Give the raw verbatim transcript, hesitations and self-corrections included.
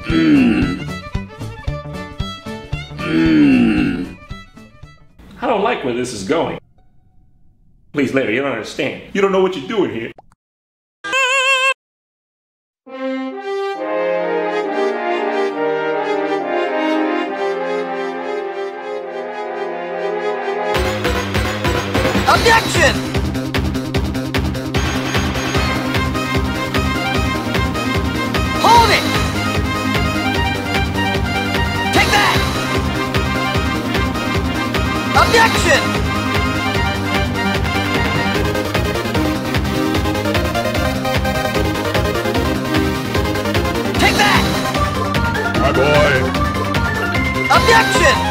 Mmm. Mmm. I don't like where this is going. Please, Larry, you don't understand. You don't know what you're doing here. Objection! Hold it! Take that! Objection! Take that! My boy! Objection!